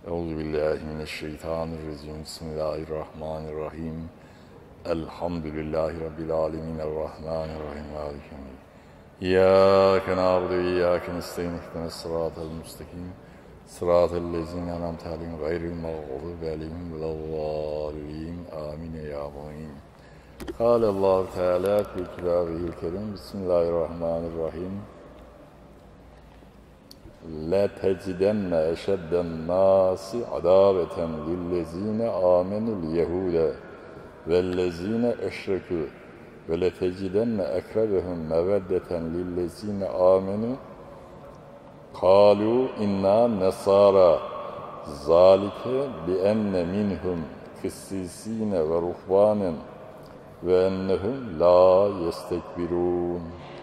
Euzubillahimineşşeytanirracim. Bismillahirrahmanirrahim. Elhamdülillahi Rabbil alemin. Errahmanirrahim. Maliki yevmiddin. İyyâke na'budu ve iyyâke nestaîn. İhdinas sıratal müstakim. Sıratal lezîne en'amte aleyhim gayril mağdûbi aleyhim veleddâllîn. Âmin ya mu'min. Kâlellâhu Teâlâ fî kitâbihil kerîm. Bismillahirrahmanirrahim. لَتَجِدَنَّ اَشَدَّ النَّاسِ عَدَاوَةً لِلَّذ۪ينَ آمَنُوا الْيَهُودَ وَالَّذ۪ينَ اَشْرَكُوا وَلَتَجِدَنَّ اَقْرَبَهُمْ مَوَدَّةً لِلَّذ۪ينَ آمَنُوا قَالُوا اِنَّا نَصَارَى ذَٰلِكَ بِأَنَّ مِنْهُمْ قِسِّيسِينَ وَرُهْبَانًا وَاَنَّهُمْ لَا يَسْتَكْبِرُونَ.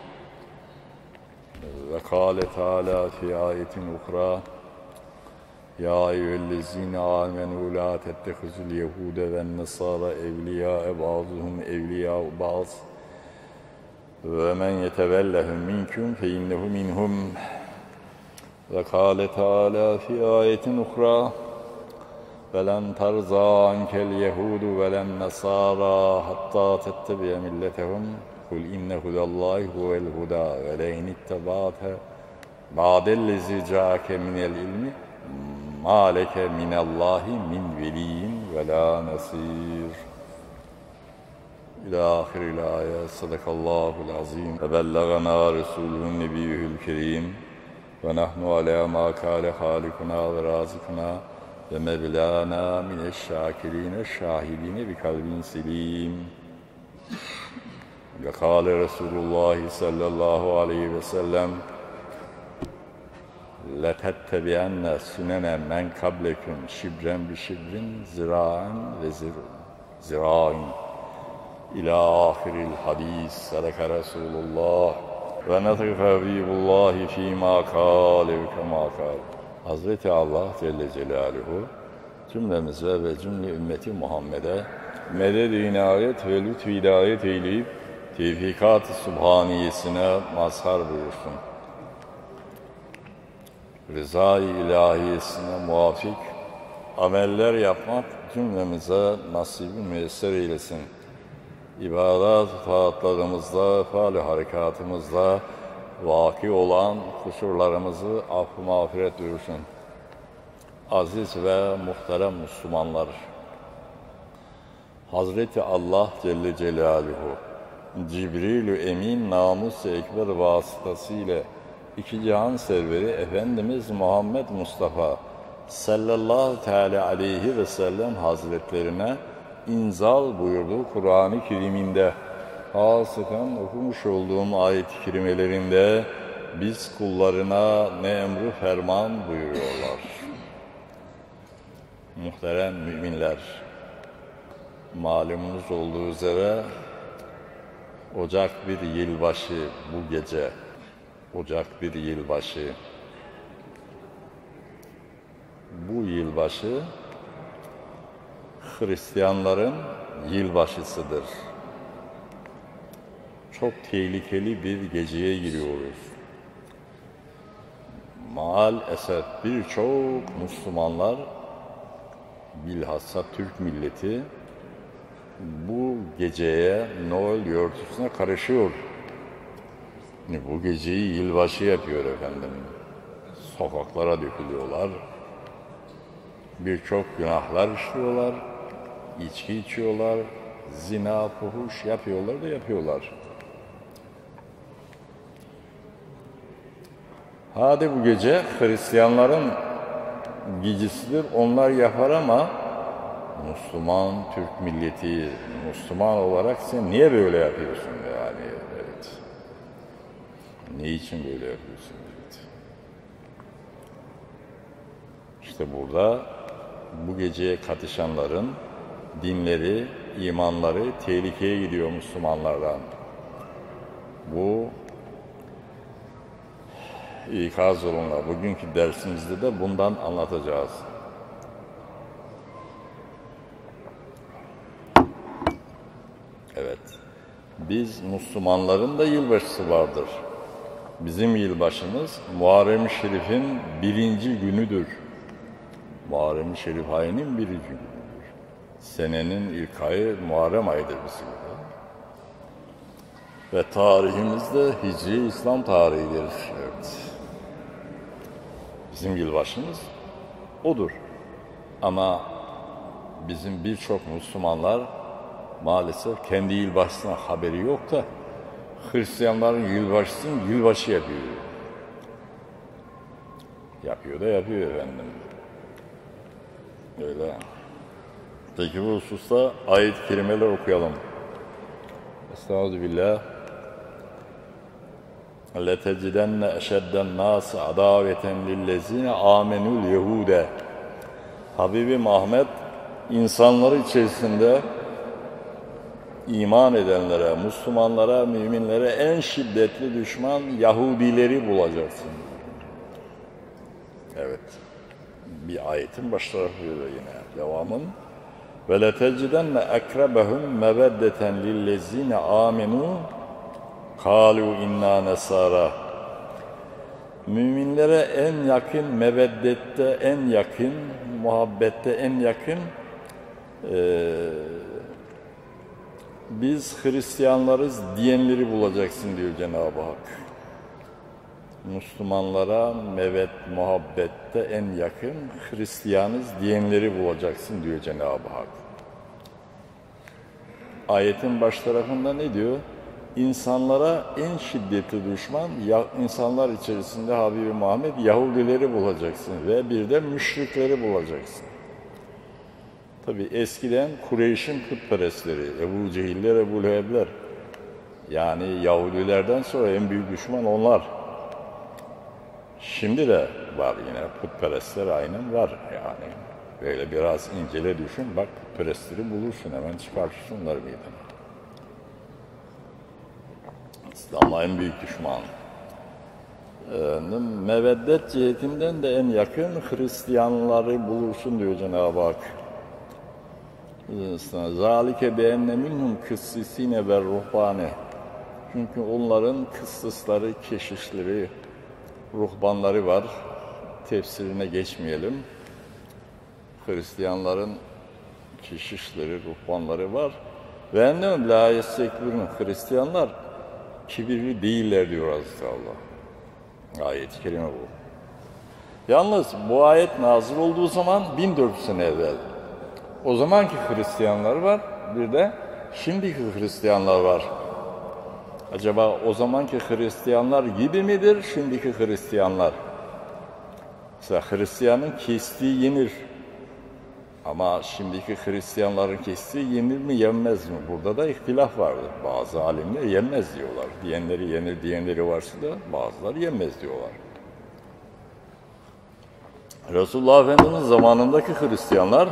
Ve kâle Teâlâ fî âyetin uhrâ yâ eyyühellezîne âmenû lâ tettehizul yehûde ve'n-nesâra evliyâe bâzuhum evliyâ'u bâz ve men yetevellehum minküm fe innehu minhum. Ve kâle Teâlâ fî âyetin uhrâ velen tarzâ ankel yehûdu velen-nesâra hattâ tettebi'e milletehum kul inne hudallâhi huvel hudâ ve leyn ittabâte ba'dellezî câke minel ilmi mâ leke minallâhi min veliyyin ve lâ nasîr. İlâ ahiril âye. Sadakallâhul azîm ve belleganâ resûlühün nebiyyühül kerîm ve nahnu alâ mâ kâle hâlikuna ve râzikuna ve mevlâna mineşşâkirîne şâhidîne bi kalbin selîm. Ve kâle Resulullah sallallahu aleyhi ve sellem لَتَتَّبِعَنَّ سُنَنَ مَنْ قَبْلَكُمْ شِبْرًا بِشِبْرٍ زِرَاعًا وَزِرَاعٍ İlâ ahiril hadis. Sadaka Resulullah ve netık Habibullahi fîmâ kâle ve kemâ kâle. Hazreti Allah Celle Celaluhu cümlemize ve cümle ümmeti Muhammed'e meded-i inayet ve lütf-i hidayet eyleyip tevfikat-ı subhaniyesine mazhar buyursun. Rıza-i ilahiyesine muvafık ameller yapmak cümlemize nasip-i müyesser eylesin. İbadat-ı taatlarımızda, faal-i harekatımızda vaki olan kusurlarımızı affı mağfiret buyursun. Aziz ve muhterem Müslümanlar, Hazreti Allah Celle Celaluhu Cibril-ü Emin namus-ı ekber vasıtasıyla iki cihan serveri Efendimiz Muhammed Mustafa sallallahu teala aleyhi ve sellem hazretlerine inzal buyurduğu Kur'an-ı Kerim'inde hasıkan okumuş olduğum ayet-i kerimelerinde biz kullarına ne emru ferman buyuruyorlar. Muhterem müminler, malumunuz olduğu üzere Ocak bir yılbaşı bu gece, Ocak bir yılbaşı. Bu yılbaşı Hristiyanların yılbaşısıdır. Çok tehlikeli bir geceye giriyoruz. Maalesef birçok Müslümanlar, bilhassa Türk milleti bu geceye, Noel örtüsüne karışıyor. Bu geceyi yılbaşı yapıyor efendim. Sokaklara dökülüyorlar. Birçok günahlar işliyorlar. İçki içiyorlar. Zina, fuhuş yapıyorlar da yapıyorlar. Hadi bu gece Hristiyanların gecesidir. Onlar yapar ama Müslüman, Türk milleti, Müslüman olarak sen niye böyle yapıyorsun yani? Evet. Ne için böyle yapıyorsun? Evet. İşte burada bu geceye katışanların dinleri, imanları tehlikeye gidiyor Müslümanlardan. Bu ikaz olunlar. Bugünkü dersimizde de bundan anlatacağız. Evet. Biz Müslümanların da yılbaşısı vardır. Bizim yılbaşımız Muharrem-i Şerif'in 1. günüdür. Muharrem-i Şerif ayının birinci günüdür. Senenin ilk ayı Muharrem ayıdır bizim. Ve tarihimizde Hicri İslam tarihidir. Evet. Bizim yılbaşımız odur. Ama bizim birçok Müslümanlar maalesef kendi yılbaşısına haberi yok da Hristiyanların yılbaşısını yılbaşı yapıyor. Yapıyor da yapıyor efendim. Öyle. Peki bu hususta ayet-i kerimeler okuyalım. Estağfirullah. لَتَجِدَنَّ اَشَدَّ النَّاسِ عَدَاوَةً لِلَّذِينَ آمَنُوا الْيَهُودَ. Habibim Ahmet, insanları içerisinde iman edenlere, Müslümanlara, müminlere en şiddetli düşman Yahudileri bulacaksın. Evet. Bir ayetin baş tarafı yine. Devamın. وَلَتَجِدَنَّ اَكْرَبَهُمْ مَوَدَّةً لِلَّذِينَ آمَنُوا قَالُوا اِنَّا نَسَارَى. Müminlere en yakın, meveddette en yakın, muhabbette en yakın biz Hristiyanlarız diyenleri bulacaksın diyor Cenab-ı Hak. Müslümanlara muhabbette en yakın Hristiyanız diyenleri bulacaksın diyor Cenab-ı Hak. Ayetin baş tarafında ne diyor? İnsanlara en şiddetli düşman, insanlar içerisinde Habibi Muhammed Yahudileri bulacaksın ve bir de müşrikleri bulacaksın. Tabi eskiden Kureyş'in putperestleri, Ebu Cehiller, Ebu Lehebler, yani Yahudilerden sonra en büyük düşman onlar. Şimdi de var yine putperestler aynen var yani. Böyle biraz incele düşün, bak putperestleri bulursun, hemen çıkartırsın onları meydana. İslam'a en büyük düşman. Meveddet cihetinden de en yakın Hristiyanları bulursun diyor Cenab-ı Hak. Zalike beenne minhum kıssisine ve ruhbane. Çünkü onların kıssısları, keşişleri, ruhbanları var. Tefsirine geçmeyelim. Hristiyanların keşişleri, ruhbanları var. Ve ennehum la yestekbirun. Hristiyanlar kibirli değiller diyor Hazreti Allah. Ayet-i kerime bu. Yalnız bu ayet nazil olduğu zaman 1400 sene evvel. O zamanki Hristiyanlar var, bir de şimdiki Hristiyanlar var. Acaba o zamanki Hristiyanlar gibi midir şimdiki Hristiyanlar? Mesela Hristiyanın kestiği yenir. Ama şimdiki Hristiyanların kestiği yenir mi yenmez mi? Burada da ihtilaf vardır. Bazı alimler yenmez diyorlar. Diyenleri yenir, diyenleri varsa da bazıları yenmez diyorlar. Resulullah Efendimiz'in zamanındaki Hristiyanlar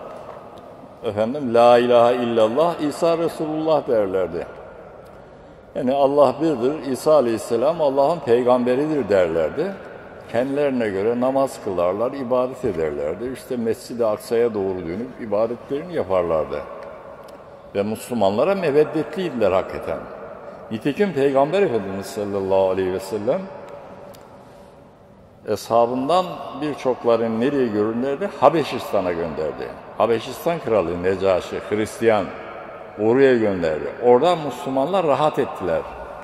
La ilahe illallah İsa Resulullah derlerdi. Yani Allah birdir, İsa Aleyhisselam Allah'ın peygamberidir derlerdi. Kendilerine göre namaz kılarlar, ibadet ederlerdi. İşte Mescid-i Aksa'ya doğru dönüp ibadetlerini yaparlardı. Ve Müslümanlara meveddetliydiler hakikaten. Nitekim Peygamber Efendimiz sallallahu aleyhi ve sellem eshabından birçoklarını nereye gönderdi? Habeşistan'a gönderdi. Habeşistan kralı Necaşi, Hristiyan, oraya gönderdi. Orada Müslümanlar rahat ettiler.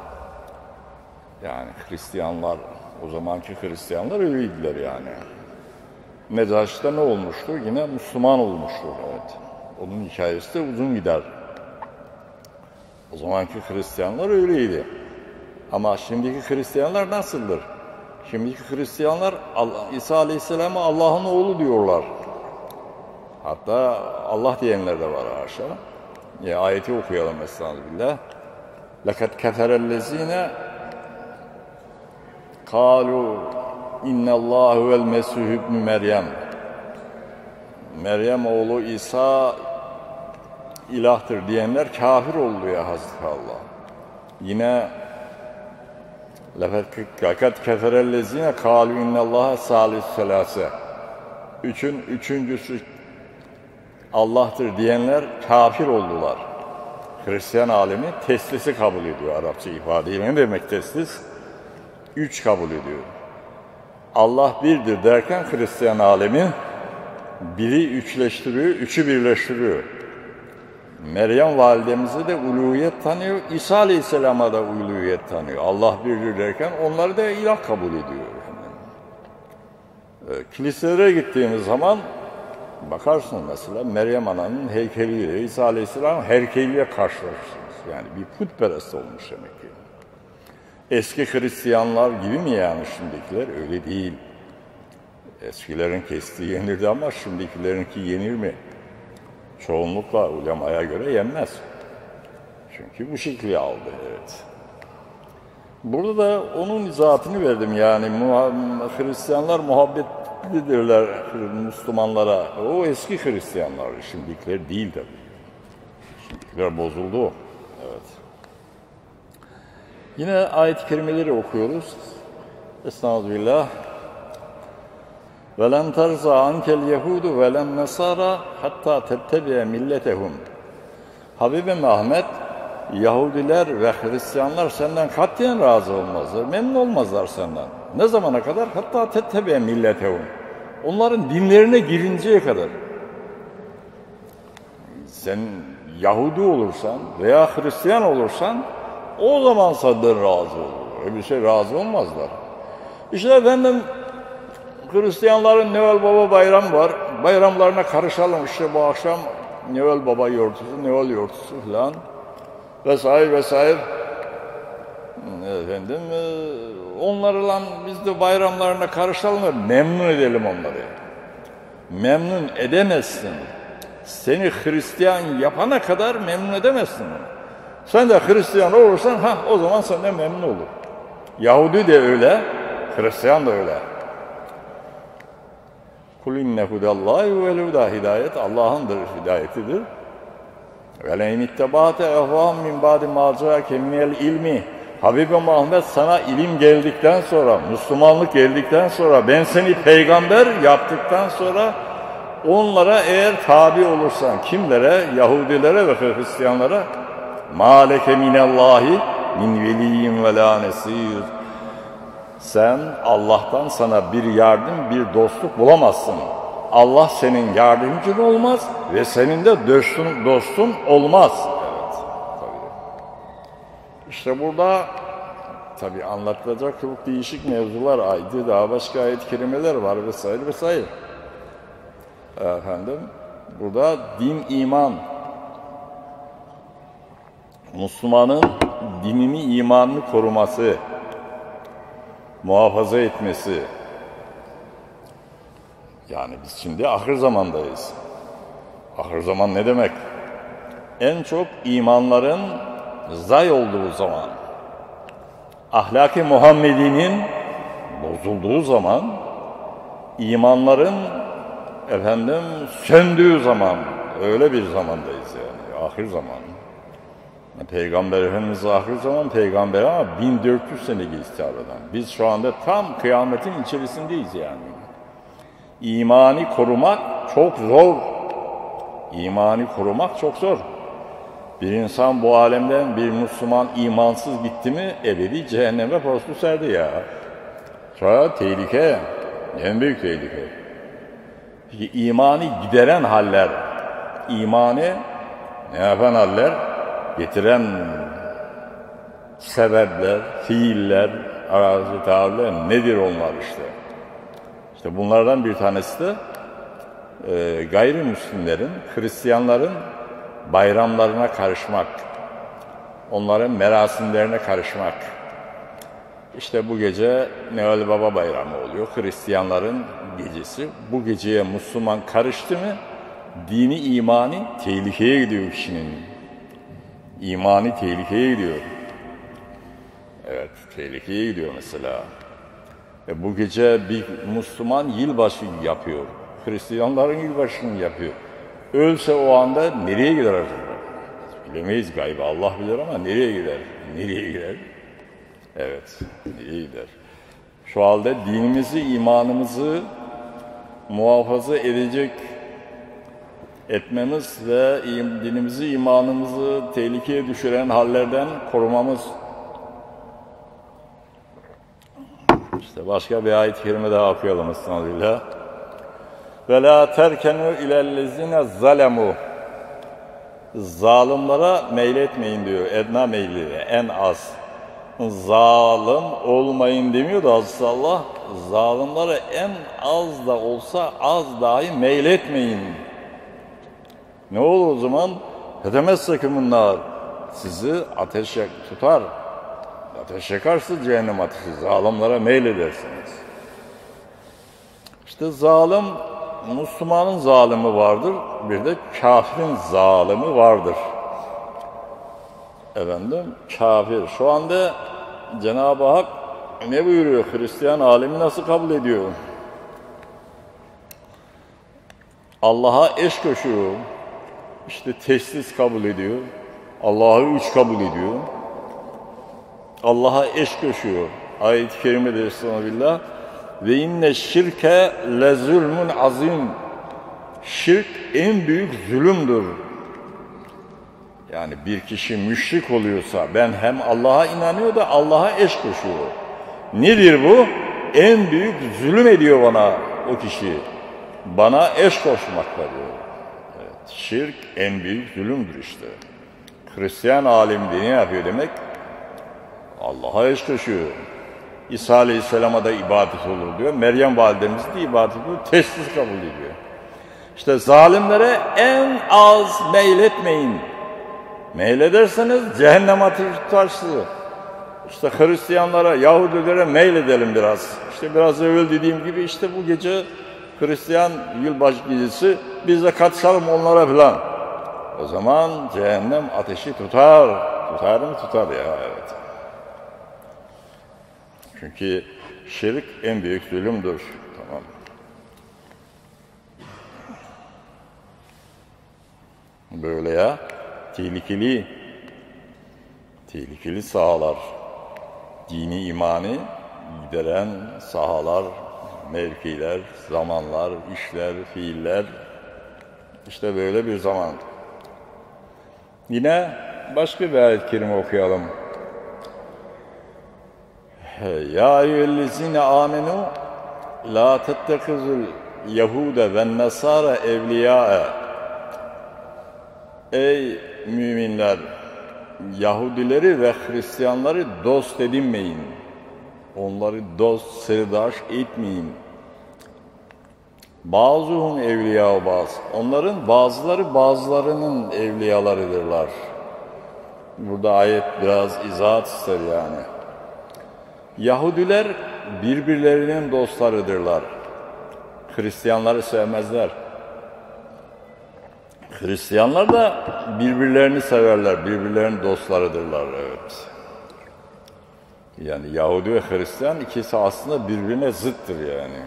Yani Hristiyanlar, o zamanki Hristiyanlar öyleydiler yani. Necaşi'de ne olmuştu? Yine Müslüman olmuştu. Evet. Onun hikayesi de uzun gider. O zamanki Hristiyanlar öyleydi. Ama şimdiki Hristiyanlar nasıldır? Şimdiki Hristiyanlar İsa Aleyhisselam'a Allah'ın oğlu diyorlar. Hatta Allah diyenler de var haşa. Ayeti okuyalım estağfirullah. لَقَدْ كَفَرَ الَّذ۪ينَ قَالُوا اِنَّ اللّٰهُ وَالْمَسِيحُ ابْنُ Meryem. Meryem oğlu İsa ilahtır diyenler kafir oldu ya Hazreti Allah. Yine لَقَدْ كَفَرَ الَّذ۪ينَ قَالُوا اِنَّ اللّٰهَ ثَالِثُ ثَلَاثَةٍ. Üçüncüsü Allah'tır diyenler kafir oldular. Hristiyan alemi teslisi kabul ediyor Arapça ifadeyle. Ne demek teslis? 3 kabul ediyor. Allah birdir derken Hristiyan alemi biri üçleştiriyor, üçü birleştiriyor. Meryem validemizi de uluhiyet tanıyor, İsa Aleyhisselam'a da uluhiyet tanıyor. Allah birdir derken onları da ilah kabul ediyor. Kiliselere gittiğimiz zaman bakarsın mesela Meryem Ana'nın heykeliyle İsa Aleyhisselam heykeliyle karşılaşırsınız. Yani bir putperest olmuş demek ki. Eski Hristiyanlar gibi mi yani şimdikiler? Öyle değil. Eskilerin kestiği yenirdi ama şimdikilerinki yenir mi? Çoğunlukla ulemaya göre yenmez. Çünkü bu şekli aldı, evet. Burada da onun izahatını verdim yani Hristiyanlar muhabbetlidirler Müslümanlara. O eski Hristiyanlar, şimdikiler değil tabii. Şimdikiler bozuldu, evet. Yine ayet-i kerimeleri okuyoruz. Estağfirullah. وَلَنْ تَرْزَى عَنْكَ الْيَهُودُ وَلَنْ نَصَارَى hatta تَتَّبِعَ مِلَّتَهُمْ. Habibim Ahmet, Yahudiler ve Hristiyanlar senden katiyen razı olmazlar, memnun olmazlar senden. Ne zamana kadar? Hatta tettebe milletehum. Onların dinlerine girinceye kadar. Sen Yahudi olursan veya Hristiyan olursan o zaman senden razı olur. Öyle bir şey razı olmazlar. İşte efendim Hristiyanların Noel Baba bayramı var. Bayramlarına karışalım işte bu akşam Noel Baba yortusu, Noel yortusu falan. Vesaire vesaire. Efendim onlarla biz de bayramlarına karışalım, memnun edelim onları. Memnun edemezsin. Seni Hristiyan yapana kadar memnun edemezsin. Sen de Hristiyan olursan o zaman senden memnun olur. Yahudi de öyle, Hristiyan da öyle. Kul inne hudallahi vel huda, hidayet Allah'ındır, hidayetidir. Ve leyn ittaba'te ehvâhum min ba'di mâ câke minel ilmi. Habibim Muhammed, sana ilim geldikten sonra, Müslümanlık geldikten sonra, ben seni peygamber yaptıktan sonra onlara eğer tabi olursan, kimlere? Yahudilere ve Hristiyanlara. مَا لَكَ مِنَ اللّٰهِ مِنْ وَلِيٍّ وَلَا نَصِيرٍ. Sen Allah'tan sana bir yardım, bir dostluk bulamazsın. Allah senin yardımcın olmaz ve senin de dostun olmaz. Evet, tabii. İşte burada tabii anlatılacak çok değişik mevzular, aydı daha başka ayet-i kerimeler var vesaire vesaire. Efendim, burada din, iman, Müslümanın dinini, imanını koruması, muhafaza etmesi. Yani biz şimdi ahir zamandayız. Ahir zaman ne demek? En çok imanların zayi olduğu zaman, ahlak-ı Muhammedi'nin bozulduğu zaman, imanların söndüğü zaman, öyle bir zamandayız yani, ahir zaman. Peygamber Efendimiz ahir zaman peygamber ama 1400 sene geçti aradan. Biz şu anda tam kıyametin içerisindeyiz yani. İmanı korumak çok zor. İmanı korumak çok zor. Bir insan bu alemden, bir Müslüman imansız gitti mi ebedi cehenneme postu serdi ya. Sonra tehlike, en büyük tehlike. Peki imanı gideren haller, imanı ne yapan haller? Getiren sebepler, fiiller, arazi tavırlar nedir onlar işte? İşte bunlardan bir tanesi de gayrimüslimlerin, Hristiyanların bayramlarına karışmak, onların merasimlerine karışmak. İşte bu gece Noel Baba bayramı oluyor, Hristiyanların gecesi. Bu geceye Müslüman karıştı mı, dini, imani tehlikeye gidiyor kişinin. İmani tehlikeye gidiyor. Evet, tehlikeye gidiyor mesela. Bu gece bir Müslüman yılbaşı yapıyor. Hristiyanların yılbaşını yapıyor. Ölse o anda nereye gider acaba? Bilemeyiz gaybı, Allah bilir ama nereye gider? Nereye gider? Evet, nereye gider? Şu halde dinimizi, imanımızı muhafaza edecek etmemiz ve dinimizi, imanımızı tehlikeye düşüren hallerden korumamız. İşte başka bir ayet-i kerime daha okuyalım. Estağfirullah. Ve la terkenu ilellezine zalemu. Zalimlere meyletmeyin diyor. Edna meyli, en az. Zalim olmayın demiyor da Hazreti Allah. Zalimlere en az da olsa az dahi meyletmeyin. Ne olur o zaman? Hedemezsekümünler. Sizi ateşe tutar. Ateş yakarsa cehennem ateşi. Zalimlere meyledersiniz. İşte zalim, Müslümanın zalimi vardır. Bir de kafirin zalimi vardır. Efendim, kafir. Şu anda Cenab-ı Hak ne buyuruyor? Hristiyan alemi nasıl kabul ediyor? Allah'a eş koşuyor. İşte teslis kabul ediyor. Allah'ı üç kabul ediyor. Allah'a eş koşuyor. Ayet-i kerimede estağfirullah. Ve inne şirke le zulmun azim. Şirk en büyük zulümdür. Yani bir kişi müşrik oluyorsa, ben hem Allah'a inanıyor da Allah'a eş koşuyor. Nedir bu? En büyük zulüm ediyor bana o kişi. Bana eş koşmakla diyor. Evet, şirk en büyük zulümdür işte. Hristiyan alim de ne yapıyor demek? Allah'a eş koşuyor. İsa Aleyhisselam'a da ibadet olur diyor. Meryem validemiz de ibadet ediyor. Teslis kabul ediyor. İşte zalimlere en az meyletmeyin. Meylederseniz cehennem ateşi tutar sizi. İşte Hristiyanlara, Yahudilere meyledelim biraz. İşte biraz evvel dediğim gibi işte bu gece Hristiyan yılbaşı gecesi biz de kaçalım onlara falan. O zaman cehennem ateşi tutar. Tutar mı? Tutar ya, evet. Çünkü şirk en büyük zulümdür. Tamam. Böyle ya, tehlikeli sahalar, dini imani gideren sahalar, mevkiler, zamanlar, işler, fiiller, işte böyle bir zaman. Yine başka bir ayet-i kerime okuyalım. Ya eyyühellezine amenu la tettekizul yehude ve nesara evliyae. Ey müminler, Yahudileri ve Hristiyanları dost edinmeyin. Onları dost, sırdaş etmeyin. Bazıhum evliya bazı. Onların bazıları bazılarının evliyalarıdırlar. Burada ayet biraz izahat ister yani. Yahudiler birbirlerinin dostlarıdırlar. Hristiyanları sevmezler. Hristiyanlar da birbirlerini severler, birbirlerinin dostlarıdırlar. Evet. Yani Yahudi ve Hristiyan ikisi aslında birbirine zıttır yani.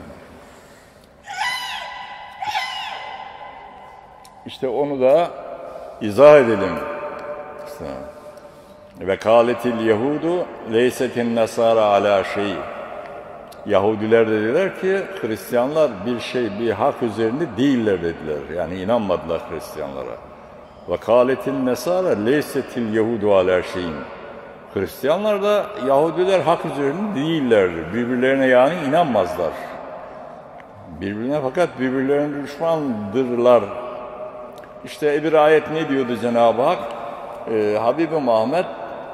İşte onu da izah edelim. İşte. Ve kâletil Yahudu leysetin nesara ala şey. Yahudiler dediler ki Hristiyanlar bir hak üzerinde değiller dediler. Yani inanmadılar Hristiyanlara. Ve kâletin nesara leysetil Yahudu ala şeyin. Hristiyanlar da Yahudiler hak üzerinde değillerdir. Birbirlerine yani inanmazlar. Birbirine fakat birbirlerine düşmandırlar. İşte bir ayet ne diyordu Cenab-ı Hak? Habib-i Muhammed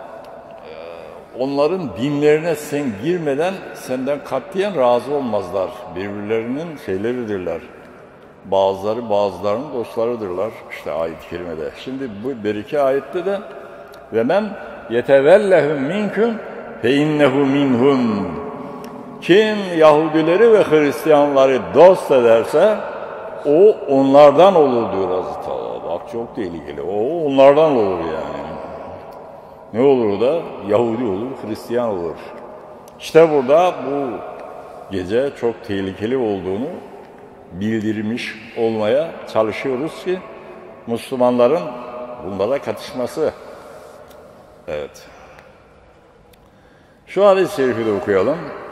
onların dinlerine sen girmeden senden katiyen razı olmazlar. Birbirlerinin şeyleridirler. Bazıları bazılarının dostlarıdırlar. İşte ayet-i kerimede. Şimdi bu bir iki ayette de ve men yetevellehum minkum fe innehu minhum. Kim Yahudileri ve Hristiyanları dost ederse o onlardan olur diyor Hazreti Allah. Bak çok tehlikeli. O onlardan olur yani. Ne olur da? Yahudi olur, Hristiyan olur. İşte burada bu gece çok tehlikeli olduğunu bildirmiş olmaya çalışıyoruz ki Müslümanların bunlara katışması. Evet. Şu hadis-i şerifi de okuyalım.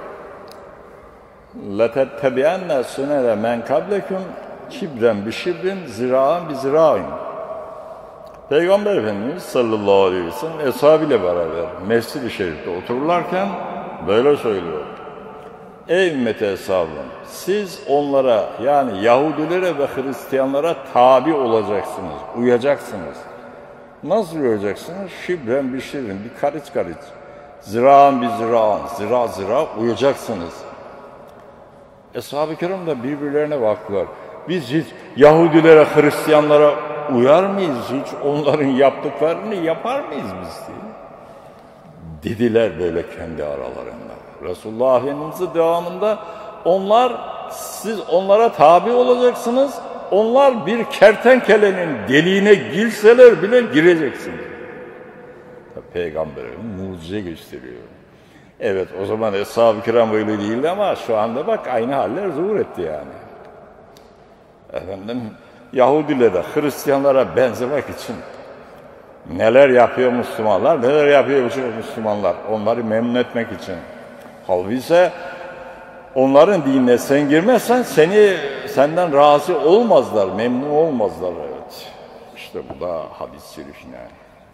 لَتَتَّبِعَنَّ سُنَنَ مَنْ قَبْلَكُمْ kibren bi şibrin, zira'an bi zira'in. Peygamber Efendimiz sallallahu aleyhi ve sellem eshabıyla beraber Mescid-i Şerif'te otururlarken böyle söylüyor. Ey ümmeti eshab-ım, siz onlara yani Yahudilere ve Hristiyanlara tabi olacaksınız, uyacaksınız. Nasıl uyacaksınız? Şibren bir şibren, bir karış karış. Ziraan bir ziraan, zira zira uyacaksınız. Eshab-ı kiram da birbirlerine baktılar. Biz hiç Yahudilere, Hristiyanlara uyar mıyız? Hiç onların yaptıklarını yapar mıyız biz diye. Dediler böyle kendi aralarında. Resulullah Efendimiz'in devamında siz onlara tabi olacaksınız. Onlar bir kertenkelenin deliğine girseler bile gireceksiniz. Peygamber'in mucize gösteriyor. Evet, o zaman Eshab-ı Kiram öyle değildi ama şu anda bak aynı haller zuhur etti yani. Efendim, Yahudilere, Hristiyanlara benzemek için neler yapıyor Müslümanlar, neler yapıyor Müslümanlar onları memnun etmek için. Halbuki ise onların dinine sen girmezsen senden razı olmazlar, memnun olmazlar. Evet. İşte bu da hadis-i şerif yani.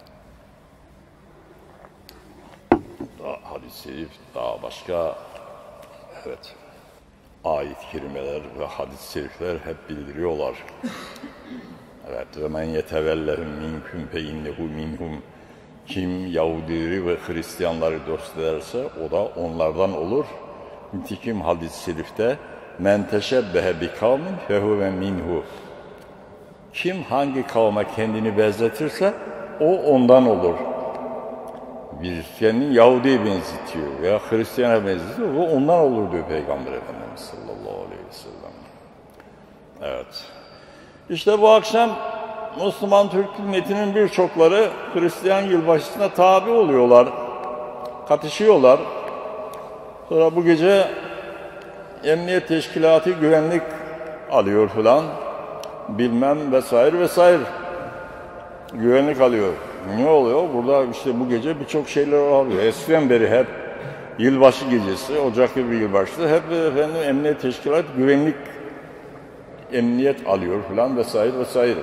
Hadis-i şerif daha başka evet ayet-i kerimeler ve hadis-i şerifler hep bildiriyorlar. Evet, ve men yetevellehum minkum fe innehu minhum. Kim Yahudileri ve Hristiyanları dost ederse o da onlardan olur. Nitekim hadis-i şerifte men teşebbehe bi kavmin fehuve minhu. Kim hangi kavme kendini benzetirse o ondan olur. Bir kendini Yahudi'ye benzetiyor veya Hristiyan'a benzetiyor, o ondan olur diyor Peygamber Efendimiz sallallahu aleyhi ve sellem. Evet. İşte bu akşam Müslüman Türk milletinin birçokları Hristiyan yılbaşısına tabi oluyorlar, katışıyorlar. Sonra bu gece emniyet teşkilatı güvenlik alıyor filan, bilmem vesaire vesaire. Güvenlik alıyor. Ne oluyor? Burada işte bu gece birçok şeyler oluyor. Eskiden beri hep yılbaşı gecesi, Ocak'ta bir yılbaşı, hep efendim emniyet teşkilatı güvenlik emniyet alıyor filan vesaire vesaire.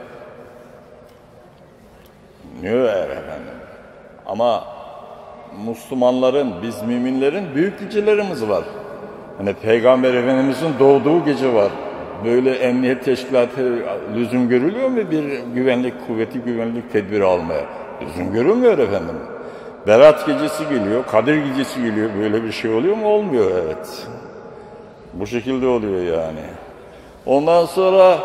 Ne efendim? Ama Müslümanların, biz müminlerin büyük gecelerimiz var. Hani Peygamber Efendimiz'in doğduğu gece var. Böyle emniyet teşkilatı lüzum görülüyor mu bir güvenlik kuvveti, güvenlik tedbiri almaya? Lüzum görülmüyor efendim. Berat gecesi geliyor, Kadir gecesi geliyor. Böyle bir şey oluyor mu? Olmuyor, evet. Bu şekilde oluyor yani. Ondan sonra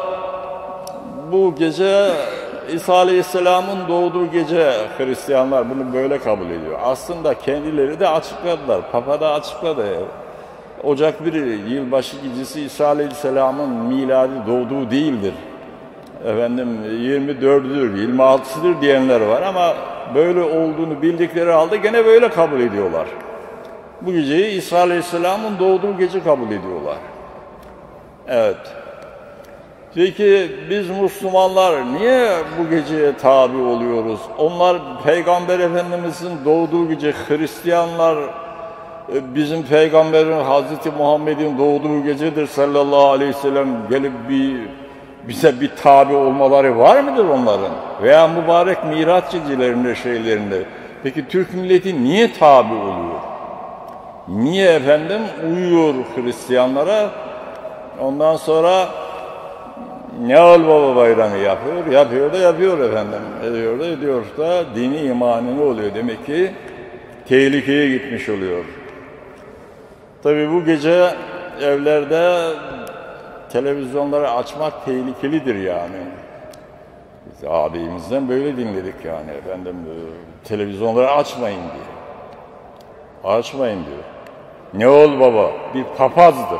bu gece İsa Aleyhisselam'ın doğduğu gece Hristiyanlar bunu böyle kabul ediyor. Aslında kendileri de açıkladılar. Papa da açıkladı. Ocak 1 yılbaşı gecesi İsa Aleyhisselam'ın miladi doğduğu değildir. Efendim 24'üdür, 26'sıdır diyenler var ama böyle olduğunu bildikleri halde gene böyle kabul ediyorlar. Bu geceyi İsa Aleyhisselam'ın doğduğu gece kabul ediyorlar. Evet. Peki biz Müslümanlar niye bu geceye tabi oluyoruz? Onlar Peygamber Efendimiz'in doğduğu gece, Hristiyanlar bizim Peygamberin Hazreti Muhammed'in doğduğu gecedir sallallahu aleyhi ve sellem, gelip bize bir tabi olmaları var mıdır onların? Veya mübarek Miraç gecelerinde, şeylerinde. Peki Türk milleti niye tabi oluyor? Niye efendim uyuyor Hristiyanlara? Ondan sonra Noel Baba bayramı yapıyor efendim. Ediyor da dini imani ne oluyor? Demek ki tehlikeye gitmiş oluyor. Tabii bu gece evlerde televizyonları açmak tehlikelidir yani. Biz ağabeyimizden böyle dinledik yani efendim, televizyonları açmayın diye. Açmayın diyor. Noel Baba bir papazdır.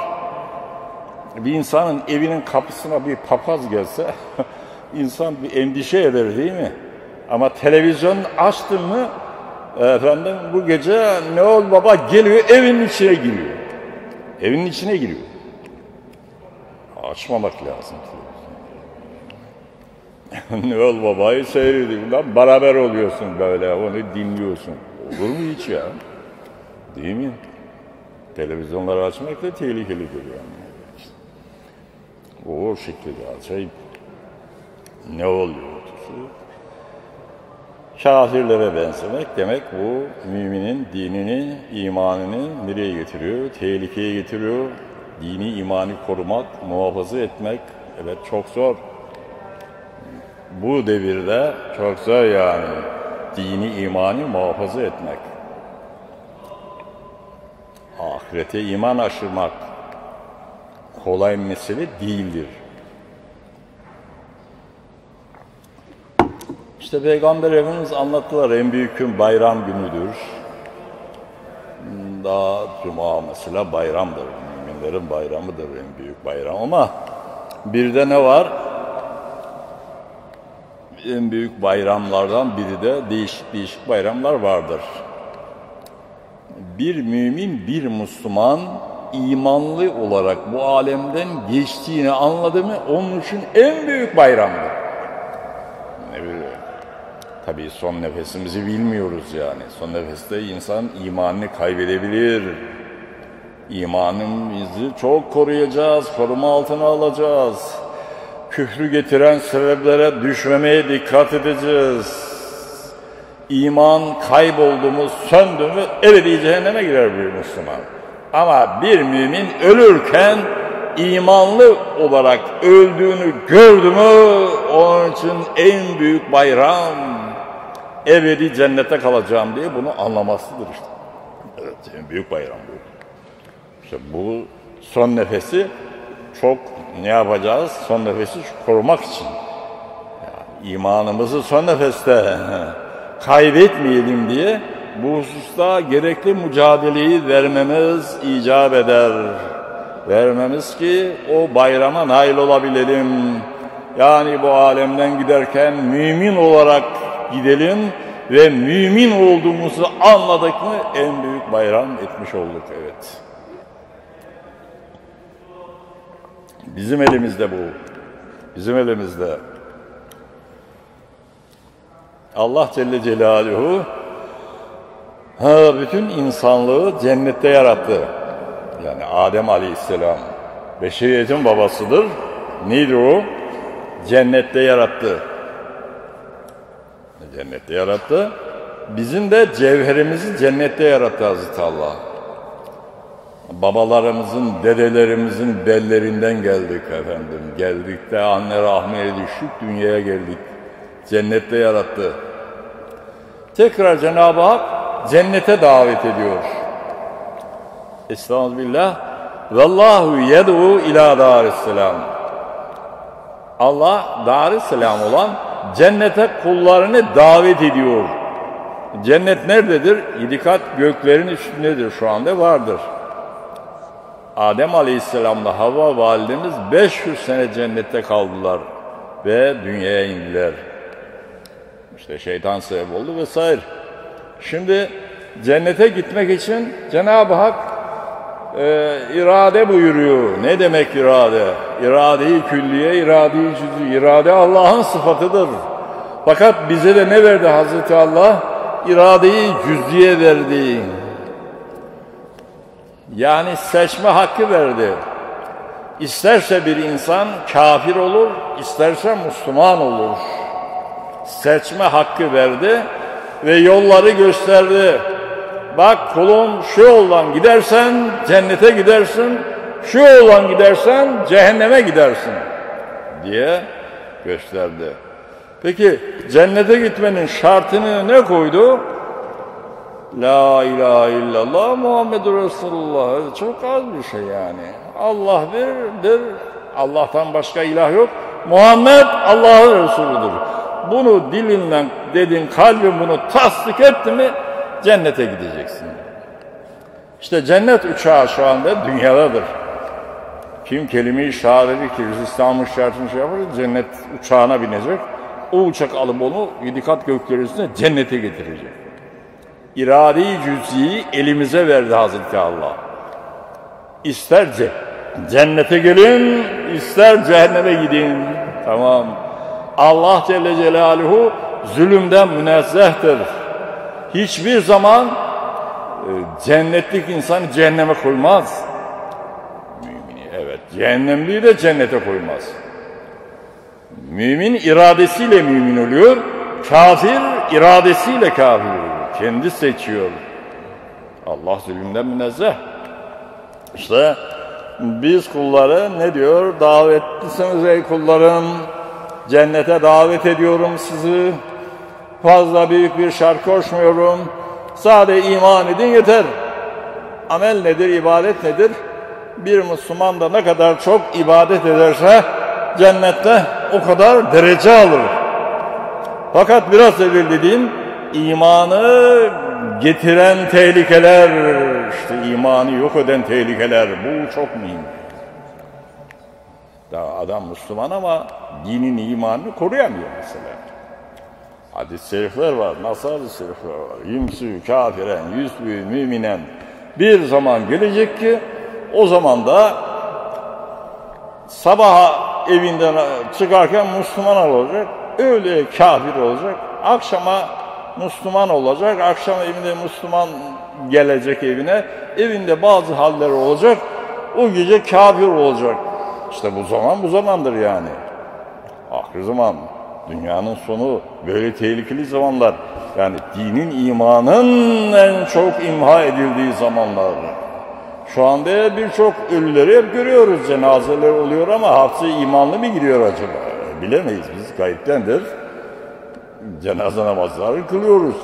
Bir insanın evinin kapısına bir papaz gelse insan bir endişe eder değil mi? Ama televizyon açtın mı efendim bu gece Noel Baba geliyor, evin içine giriyor. Evin içine giriyor. Açmamak lazım. Noel Baba'yı seyrediyorsun, beraber oluyorsun böyle, onu dinliyorsun. Olur mu hiç ya? Değil mi? Televizyonları açmak da tehlikelidir yani. O şekilde acayip. Ne oluyor? Kafirlere benzemek demek bu müminin dinini, imanını nereye getiriyor? Tehlikeye getiriyor. Dini, imani korumak, muhafaza etmek, evet çok zor. Bu devirde çok zor yani. Dini, imani muhafaza etmek. Ahirete iman aşırmak kolay mesele değildir. İşte Peygamber Efendimiz anlattılar, en büyük gün bayram günüdür. Daha Cuma mesela bayramdır, müminlerin bayramıdır, en büyük bayram. Ama bir de ne var? En büyük bayramlardan biri de değişik bayramlar vardır. Bir mümin, bir Müslüman imanlı olarak bu alemden geçtiğini anladı mı, onun için en büyük bayramdır. Ne bileyim. Tabii son nefesimizi bilmiyoruz yani. Son nefeste insan imanını kaybedebilir. İmanımızı çok koruyacağız, koruma altına alacağız. Küfrü getiren sebeplere düşmemeye dikkat edeceğiz. İman kayboldu mu, söndü mü ebedi cehenneme girer bir Müslüman. Ama bir mümin ölürken imanlı olarak öldüğünü gördü mü, onun için en büyük bayram ebedi cennete kalacağım diye bunu anlamasıdır işte. Evet, en büyük bayram bu. İşte bu son nefesi çok ne yapacağız? Son nefesi korumak için. Yani imanımızı son nefeste kaybetmeyelim diye bu hususta gerekli mücadeleyi vermemiz icap eder. Vermemiz ki o bayrama nail olabilelim. Yani bu alemden giderken mümin olarak gidelim ve mümin olduğumuzu anladık mı en büyük bayram etmiş olduk, evet. Bizim elimizde bu. Bizim elimizde. Allah Celle Celaluhu bütün insanlığı cennette yarattı. Yani Adem Aleyhisselam beşeriyetin babasıdır. Neydi o? Cennette yarattı. Cennette yarattı. Bizim de cevherimizi cennette yarattı Hazreti Allah. Babalarımızın, dedelerimizin bellerinden geldik efendim. Geldik de anne rahmine düştük, dünyaya geldik. Cennette yarattı. Tekrar Cenab-ı Hak cennete davet ediyor. Estağfirullah. Vallahu yed'u ila darisselam. Allah darisselam olan cennete kullarını davet ediyor. Cennet nerededir? 7 kat göklerin üstündedir, şu anda vardır. Adem Aleyhisselam'la Havva validemiz 500 sene cennette kaldılar ve dünyaya indiler. İşte şeytan sebep oldu vesaire. Şimdi cennete gitmek için Cenab-ı Hak irade buyuruyor. Ne demek irade? İrade-i külliye, irade-i cüz'i. İrade Allah'ın sıfatıdır. Fakat bize de ne verdi Hazreti Allah? İrade-i cüz'iye verdi. Yani seçme hakkı verdi. İsterse bir insan kafir olur, isterse Müslüman olur. Seçme hakkı verdi ve yolları gösterdi. Bak kulum, şu yoldan gidersen cennete gidersin, şu yoldan gidersen cehenneme gidersin diye gösterdi. Peki cennete gitmenin şartını ne koydu? La ilahe illallah Muhammedur Resulullah. Çok az bir şey yani. Allah birdir. Allah'tan başka ilah yok. Muhammed Allah'ın Resulüdür. Bunu dilinden dedin, kalbin bunu tasdik etti mi cennete gideceksin. İşte cennet uçağı şu anda dünyadadır. Kim kelime-i şehadeti ki İslam'ın şartını yapar, cennet uçağına binecek. O uçak alıp onu 7 kat göklerin üstüne cennete getirecek. İrade-i cüz'i elimize verdi Hazreti Allah. İster cennete gelin, ister cehenneme gidin. Tamam. Allah Celle Celaluhu zulümden münezzehtir. Hiçbir zaman cennetlik insanı cehenneme koymaz. Mümini, evet, cehennemliği de cennete koymaz. Mümin iradesiyle mümin oluyor, kafir iradesiyle kafir olur. Kendi seçiyor. Allah zulümden münezzeh. İşte biz kulları ne diyor? Davetlisiniz ey kullarım. Cennete davet ediyorum sizi. Fazla büyük bir şart koşmuyorum. Sadece iman edin yeter. Amel nedir? İbadet nedir? Bir Müslüman da ne kadar çok ibadet ederse cennette o kadar derece alır. Fakat biraz evvel dediğim imanı getiren tehlikeler, işte imanı yok eden tehlikeler, bu çok mühim. Daha adam Müslüman ama dinin imanını koruyamıyor mesela. Hadis-i şerifler var, nasıl hadis-i şerifler var? Yümsü kafiren, yüzbü müminen. Bir zaman gelecek ki o zaman da sabah evinden çıkarken Müslüman olacak, öğle kafir olacak, akşama Müslüman olacak, akşam evinde Müslüman gelecek evine, evinde bazı haller olacak, o gece kafir olacak. İşte bu zaman bu zamandır yani. Ahir zaman, dünyanın sonu, böyle tehlikeli zamanlar. Yani dinin, imanın en çok imha edildiği zamanlar. Şu anda birçok ölüleri hep görüyoruz, cenazeler oluyor ama hepsi imanlı mı gidiyor acaba? Bilemeyiz, biz kayıttandır. Cenaze namazları kılıyoruz.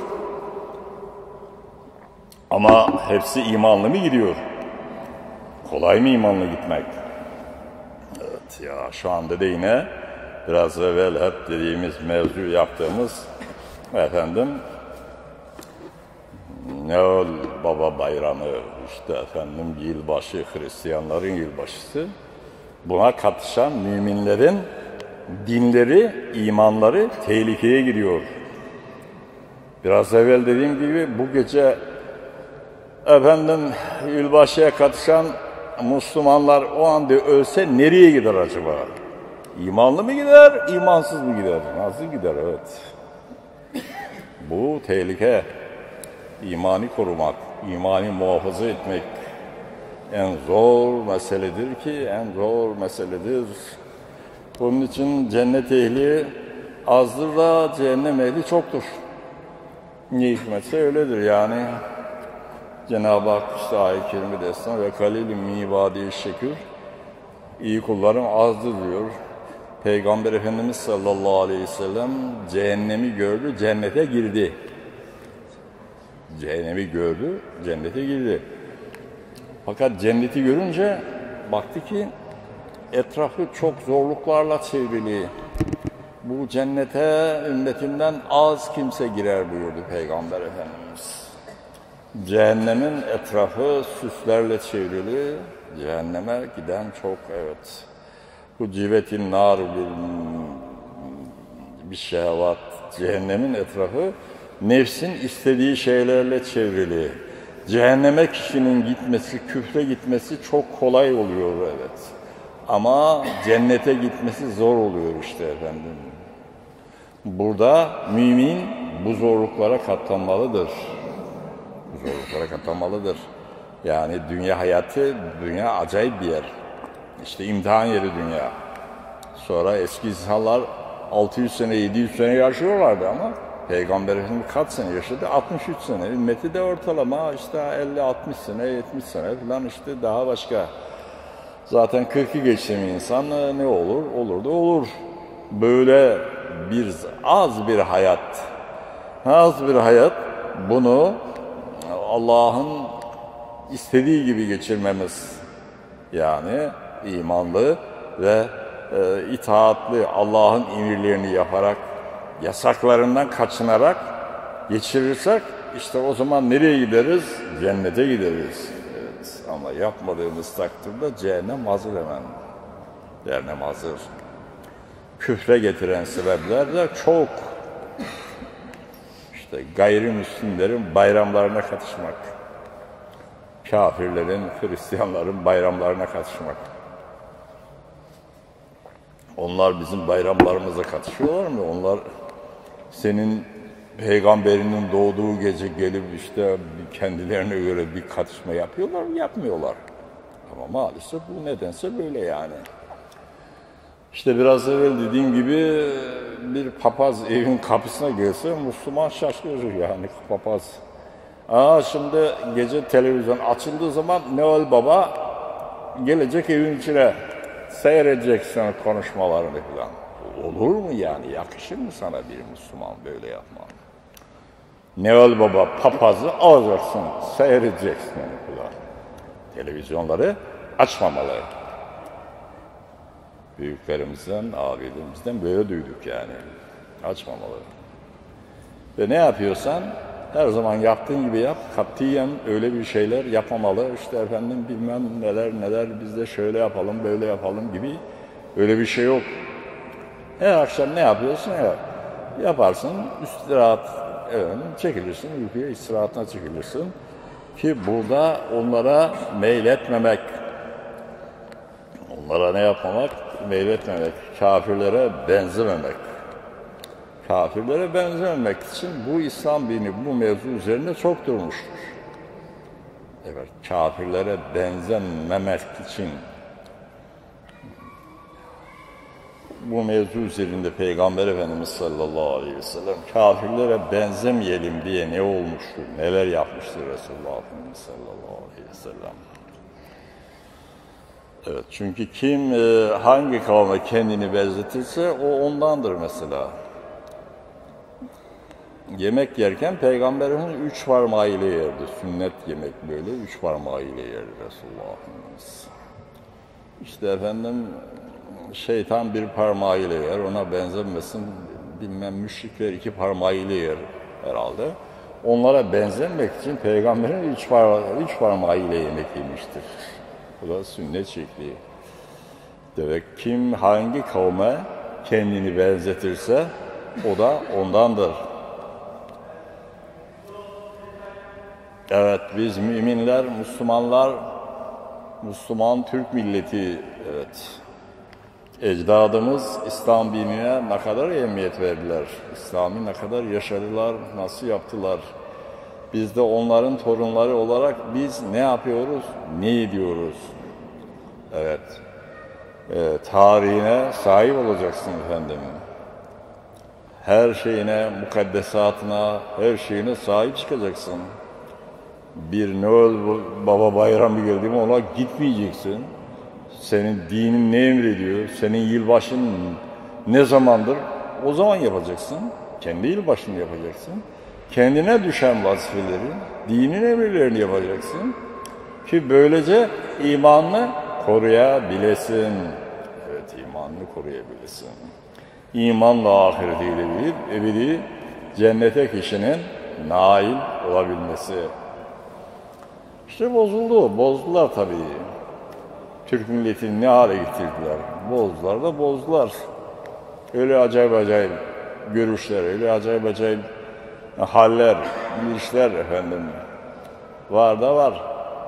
Ama hepsi imanlı mı gidiyor? Kolay mı imanlı gitmek? Evet ya, şu anda da yine biraz evvel hep dediğimiz mevzu yaptığımız Noel Baba Bayramı, işte yılbaşı, Hristiyanların yılbaşısı. Buna katışan müminlerin dinleri, imanları tehlikeye giriyor. Biraz evvel dediğim gibi bu gece yılbaşıya katışan Müslümanlar o anda ölse nereye gider acaba? İmanlı mı gider, imansız mı gider? Nasıl gider? Evet. Bu tehlike. İmanı korumak, imanı muhafaza etmek en zor meseledir ki, en zor meseledir. Bunun için cennet ehli azdır da cehennem ehli çoktur. Ne hikmetse öyledir yani. Cenab-ı Hak işte ayet-i kerime destan ve kalilin min ibâdî şekür. İyi kullarım azdır diyor. Peygamber Efendimiz sallallahu aleyhi ve sellem cehennemi gördü, cennete girdi. Cehennemi gördü, cennete girdi. Fakat cenneti görünce baktı ki etrafı çok zorluklarla çevrili. Bu cennete ümmetinden az kimse girer buyurdu Peygamber Efendimiz. Cehennemin etrafı süslerle çevrili. Cehenneme giden çok, evet. Bu civetin nar bir şehvat. Cehennemin etrafı nefsin istediği şeylerle çevrili. Cehenneme kişinin gitmesi, küfre gitmesi çok kolay oluyor, evet. Ama cennete gitmesi zor oluyor işte efendim. Burada mümin bu zorluklara katlanmalıdır. Bu zorluklara katlanmalıdır. Yani dünya hayatı, dünya acayip bir yer. İşte imtihan yeri dünya. Sonra eski insanlar 600 sene, 700 sene yaşıyorlardı ama Peygamber Efendimiz kaç sene yaşadı? 63 sene. Ümmeti de ortalama işte 50-60 sene, 70 sene falan işte daha başka. Zaten 40'ı geçti mi insan ne olur? Olur da olur. Böyle az bir hayat, bunu Allah'ın istediği gibi geçirmemiz. Yani imanlı ve itaatli, Allah'ın emirlerini yaparak, yasaklarından kaçınarak geçirirsek işte o zaman nereye gideriz? Cennete gideriz. Evet. Ama yapmadığımız takdirde cehennem hazır hemen. Cehennem hazır. Küfre getiren sebepler de çok. İşte gayrimüslimlerin bayramlarına katışmak. Kafirlerin, Hristiyanların bayramlarına katışmak. Onlar bizim bayramlarımıza katışıyorlar mı? Onlar senin peygamberinin doğduğu gece gelip işte kendilerine göre bir katışma yapıyorlar mı? Yapmıyorlar. Ama maalesef bu nedense böyle yani. İşte biraz evvel dediğim gibi bir papaz evin kapısına gelse Müslüman şaşırır yani papaz. Şimdi gece televizyon açıldığı zaman Noel Baba gelecek evin içine, seyredeceksin konuşmalarını falan. Olur mu yani? Yakışır mı sana bir Müslüman böyle yapman? Noel Baba papazı alacaksın, seyredeceksin falan. Televizyonları açmamalı. Büyüklerimizden, abilerimizden böyle duyduk yani. Açmamalı. Ve ne yapıyorsan her zaman yaptığın gibi yap. Katiyen öyle bir şeyler yapmamalı. İşte efendim bilmem neler biz de şöyle yapalım, böyle yapalım gibi öyle bir şey yok. Her akşam ne yapıyorsun? Yaparsın, istirahat çekilirsin, uykuya istirahatına çekilirsin. Ki burada onlara meyletmemek, onlara ne yapmamak? Meyletmemek, kafirlere benzememek. Kafirlere benzememek için bu İslam dini bu mevzu üzerinde çok durmuştur. Evet, kafirlere benzememek için bu mevzu üzerinde Peygamber Efendimiz sallallahu aleyhi ve sellem kafirlere benzemeyelim diye ne olmuştur, neler yapmıştır Resulullah Efendimiz sallallahu aleyhi ve sellem. Evet, çünkü kim hangi kavme kendini benzetirse o ondandır mesela. Yemek yerken Peygamberimiz 3 parmağıyla yerdi. Sünnet yemek böyle 3 parmağıyla yerdi Resulullah Efendimiz. İşte efendim şeytan 1 parmağıyla yer, ona benzemesin bilmem müşrikler 2 parmağıyla yer herhalde. Onlara benzemek için Peygamberin 3 parmağıyla yemek yemiştir. Bu da sünnet şekli. Demek kim hangi kavme kendini benzetirse o da ondandır. Evet, biz müminler, Müslümanlar, Müslüman Türk milleti, evet. Ecdadımız İslam dinine ne kadar ehemmiyet verdiler, İslam'ı ne kadar yaşadılar, nasıl yaptılar. Biz de onların torunları olarak biz ne yapıyoruz, ne ediyoruz? Evet, tarihine sahip olacaksın efendim. Her şeyine, mukaddesatına, her şeyine sahip çıkacaksın. Bir Noel Baba bayramı geldi mi ona gitmeyeceksin. Senin dinin ne emrediyor, senin yılbaşın ne zamandır o zaman yapacaksın. Kendi yılbaşını yapacaksın. Kendine düşen vazifeleri, dinin emirlerini yapacaksın. Ki böylece imanını koruyabilesin. Evet, imanını koruyabilesin. İmanla ahiretiyle bir ebedi cennete kişinin nail olabilmesi. İşte bozdular tabii. Türk milletini ne hale getirdiler? Bozdular. Öyle acayip görüşler, öyle acayip haller, işler efendim. Var.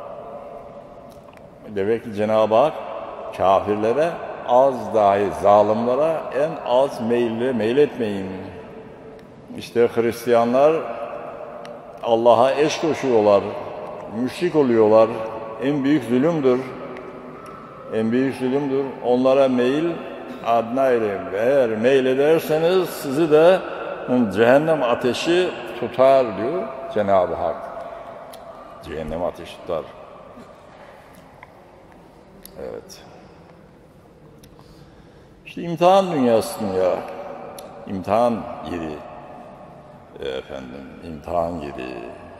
Demek ki Cenab-ı Hak kafirlere az dahi zalimlere en az meyletmeyin. İşte Hristiyanlar Allah'a eş koşuyorlar, müşrik oluyorlar. En büyük zulümdür. Onlara meyil adına eyleyin. Eğer meylederseniz sizi de cehennem ateşi tutar diyor Cenab-ı Hak. Cehennem ateşi tutar. Evet. İşte imtihan dünyasında imtihan yeri efendim, imtihan yeri.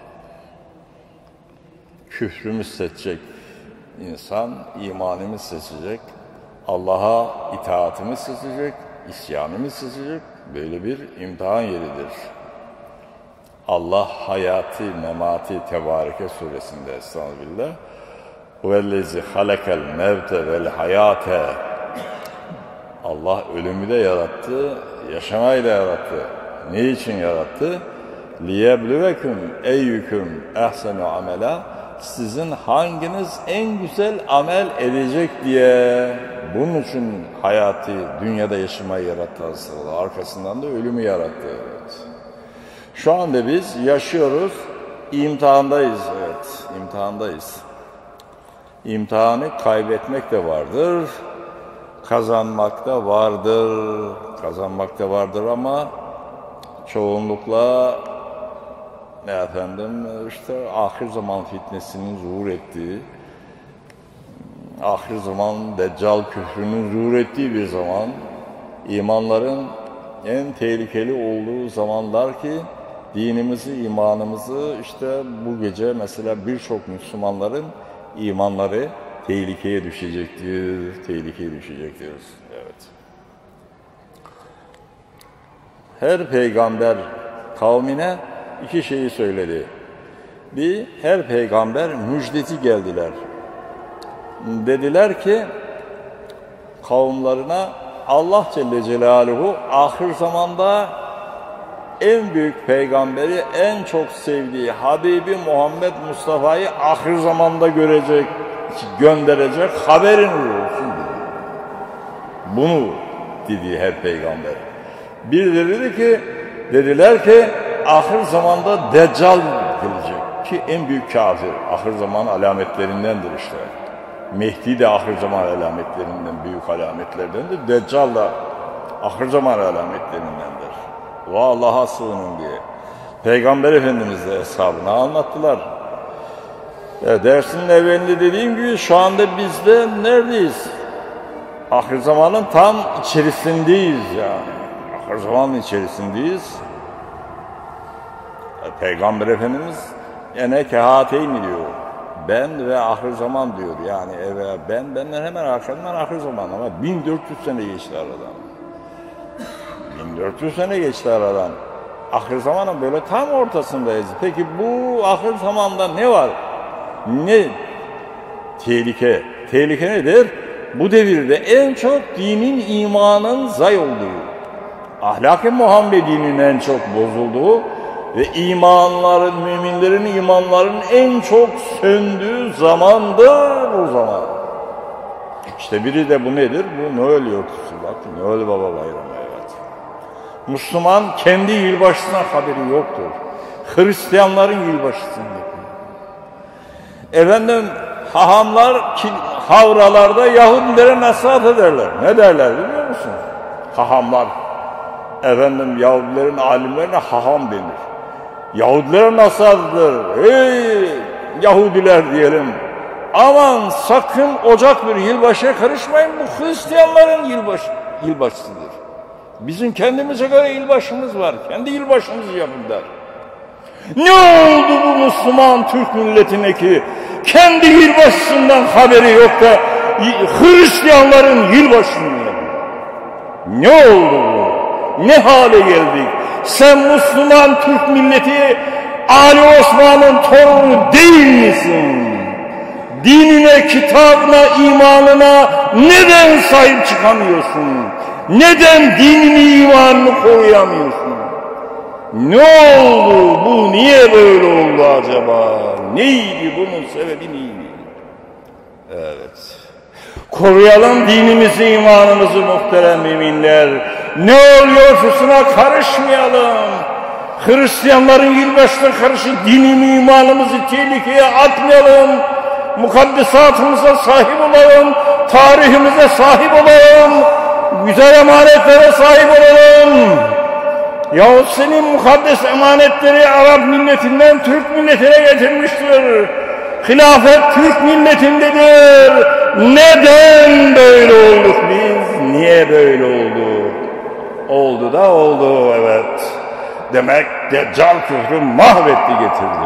Küfrümü seçecek insan, imanımı seçecek, Allah'a itaatimi seçecek, isyanımı seçecek, böyle bir imtihan yeridir. Allah hayati, memati Tebareke suresinde estağfirullah. Huvellezi halekel mevte vel hayate. Allah ölümü de yarattı, yaşamayı da yarattı. Ne için yarattı? Liyebluvekum eyyüküm ehsenu amela. Sizin hanginiz en güzel amel edecek diye. Bunun için hayatı, dünyada yaşamayı yarattı aslında. Arkasından da ölümü yarattı. Evet. Şu anda biz yaşıyoruz, imtihandayız. Evet, imtihandayız. İmtihanı kaybetmek de vardır, kazanmakta vardır. Kazanmakta vardır ama çoğunlukla işte ahir zaman fitnesinin zuhur ettiği, ahir zaman Deccal küfrünün zuhur ettiği bir zaman, imanların en tehlikeli olduğu zamanlar ki dinimizi, imanımızı işte bu gece mesela birçok Müslümanların imanları tehlikeye düşecektir, tehlikeye düşecektir. Evet. Her peygamber kavmine iki şeyi söyledi. Bir, her peygamber müjdeci geldiler. Dediler ki kavimlerine Allah Celle Celaluhu ahir zamanda en büyük peygamberi, en çok sevdiği Habibi Muhammed Mustafa'yı ahir zamanda görecek, gönderecek, haberin olsun dedi. Bunu dedi her peygamber. Bir dediler ki ahir zamanda Deccal gelecek ki en büyük kafir. Ahir zaman alametlerindendir işte. Mehdi de ahir zaman alametlerinden, büyük alametlerindendir. Deccal da ahir zaman alametlerindendir. Ve Allah'a sığının diye. Peygamber Efendimiz de hesabını anlattılar. Dersinin evvelinde dediğim gibi şu anda biz de neredeyiz? Ahir zamanın tam içerisindeyiz yani. Ahir zamanın içerisindeyiz. Peygamber Efendimiz ene kehateyni diyor. Ben ve ahir zaman diyor. Yani benden hemen arkamdan ahir zaman ama 1400 sene geçti aradan. 1400 sene geçti aradan. Ahir zamanın böyle tam ortasındayız. Peki bu ahir zamanda ne var? Ne? Tehlike. Tehlike nedir? Bu devirde en çok dinin, imanın zay olduğu, ahlak-ı Muhammedi'nin en çok bozulduğu ve imanların, müminlerin imanlarının en çok söndüğü zamandır bu zaman. İşte biri de bu nedir? Bu Noel örtüsü. Bak Noel Baba Bayramı, evet. Müslüman kendi yılbaşısına haberi yoktur. Hristiyanların yılbaşısında. Efendim hahamlar havralarda Yahudilere nasihat ederler. Ne derler biliyor musun? Hahamlar. Efendim Yahudilerin alimlerine haham denir. Yahudilere nasihat eder. Ey Yahudiler diyelim. Aman sakın ocak bir yılbaşıya karışmayın. Bu Hristiyanların yılbaşısıdır. Bizim kendimize göre yılbaşımız var. Kendi yılbaşımızı yapın der. Ne oldu bu Müslüman Türk milletine ki kendi yılbaşısından haberi yok da Hristiyanların yılbaşını yapıyor? Ne oldu bu? Ne hale geldik? Sen Müslüman Türk milleti Ali Osman'ın torunu değil misin? Dinine, kitabına, imanına neden sahip çıkamıyorsun? Neden dinini, imanını koruyamıyorsun? Ne oldu? Bu niye böyle oldu acaba? Neydi bunun sebebi neydi? Evet. Koruyalım dinimizi, imanımızı muhterem müminler. Ne oluyorsusuna karışmayalım. Hristiyanların yılbaşına karşı dinimi, imanımızı tehlikeye atmayalım. Mukaddesatımıza sahip olalım. Tarihimize sahip olalım. Güzel emanetlere sahip olalım. Yahu senin mukaddes emanetleri Arap milletinden Türk milletine getirmiştir. Hilafet Türk milletindedir. Neden böyle olduk biz? Niye böyle oldu? Oldu da oldu, evet. Demek Deccal küfrü mahvetti, getirdi.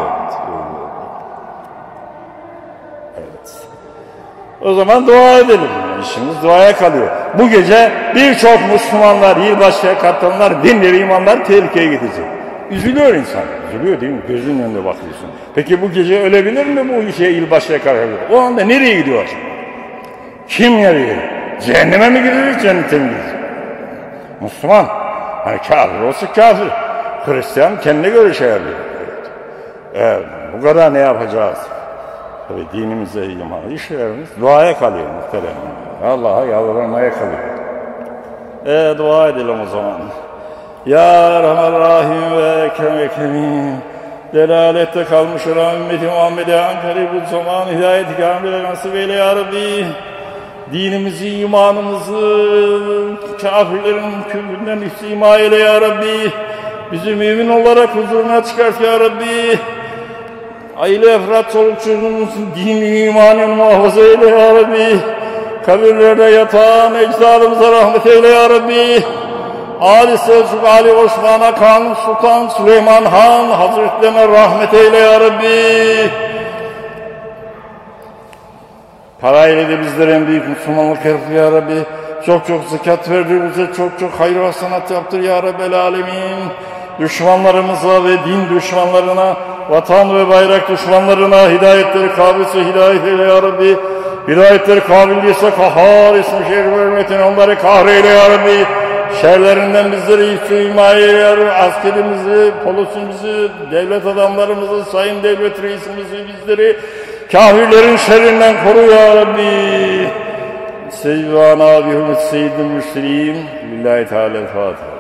Evet. O zaman dua edelim. İşimiz duaya kalıyor. Bu gece birçok Müslümanlar, yılbaşıya katılanlar, dinleri, imanlar tehlikeye gidecek. Üzülüyor insan. Üzülüyor değil mi? Gözünün önünde bakıyorsun. Peki bu gece ölebilir mi bu yılbaşıya katılanlar? O anda nereye gidiyor acaba? Kim nereye? Cehenneme mi gidecek, cennete mi gidecek? Müslüman. Hani kafir olsa kafir. Hristiyan kendine göre şey yapıyor. Evet. Bu kadar ne yapacağız? Tabii dinimize iman, işlerimiz duaya kalıyor muhterem. Allah'a yalvarmaya kalıyor. Dua edelim o zaman. Ya Rahman Rahim ve Ekrem Ekremin, delalette kalmış olan ümmeti Muhammed'e ankari bu zaman hidayet-i kamile nasip eyle ya Rabbi. dinimizi, imanımızı kafirlerin küfründen istima eyle ya Rabbi. Bizi mümin olarak huzuruna çıkart ya Rabbi. Aile efrat, çoluk çocuğumuzun dini, imanını muhafaza eyle ya Rabbi. Kabirlerde yatan ecdadımıza rahmet eyle ya Rabbi. Ali Selçuk, Ali Osman, Kanuni Sultan Süleyman Han Hazretlerine rahmet eyle ya Rabbi. Parayla da bizlere en büyük Müslümanlık yaptır ya Rabbi. Çok çok zekat verdir bize, çok çok hayır ve sanat yaptır ya Rabbel Alemin. Düşmanlarımıza ve din düşmanlarına, vatan ve bayrak düşmanlarına hidayetleri kabilse hidayet eyle ya Rabbi. Hidayetleri kabil değilse kahhar ismi şerif hürmetine onları kahreyle ya Rabbi. Şerlerinden bizleri himaye eyle ya Rabbi. Askerimizi, polisimizi, devlet adamlarımızı, sayın devlet reisimizi, bizleri kafirlerin şerrinden koru ya Rabbi. Seyyidina bi hürmet seyyidil mürselin. Billahi Teala Fatiha.